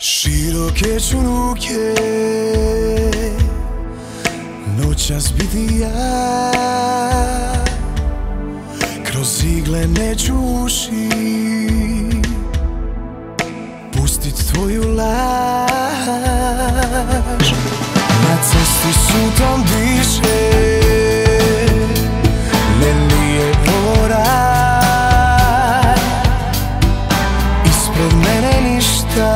Široke ću ruke noćas biti ja, kroz igle neću uši pustit tvoju laž. Na cesti sutom diše, ne lije raj, ispred mene ništa,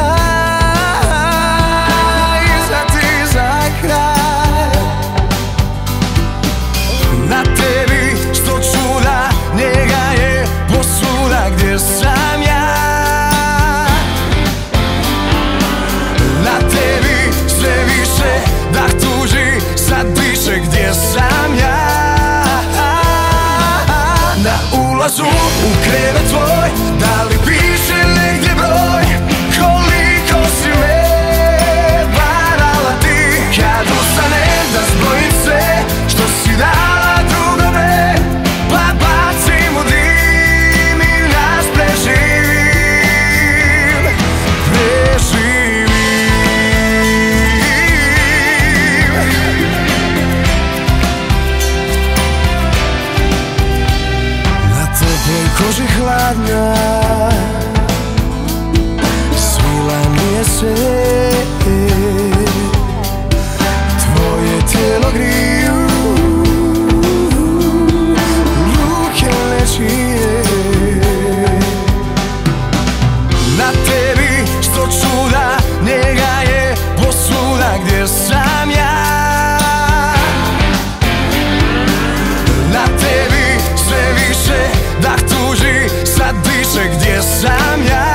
iza ti za kraj. Na tebi sto čuda, njega je posvuda gdje sam ja. Na tebi sve više dah tuži, sad diše gdje sam ja. Na ulazu u krevet tvoj, da li piše negdje broj, koliko si me varala ti. Kad ustanem da zbrojim sve što si dala drugome, pa bacim u dim i nas preživim. Na teploj koži hladna, svila mi je sve, tvoje tijelo griju ruke nečije. Na tebi sto čuda, njega je posvuda gdje sam ja. Na tebi sve više dah tuži, sad diše gdje sam ja.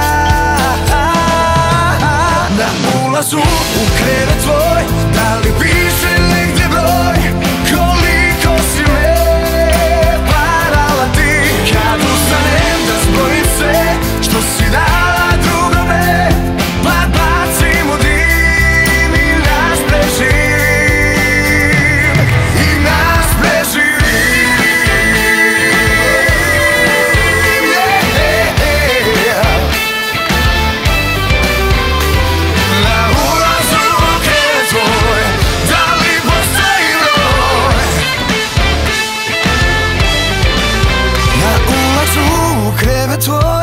Na ulazu u krevet tvoj, da li piše negdje broj, koliko si me varala ti. Kad ustanem da zbrojim sve što si dala drugome, pa bacim u dim i nas preživim. I nas preživim. Na ulazu u krevet tvoj, da li postoji broj? Na ulazu u krevet tvoj,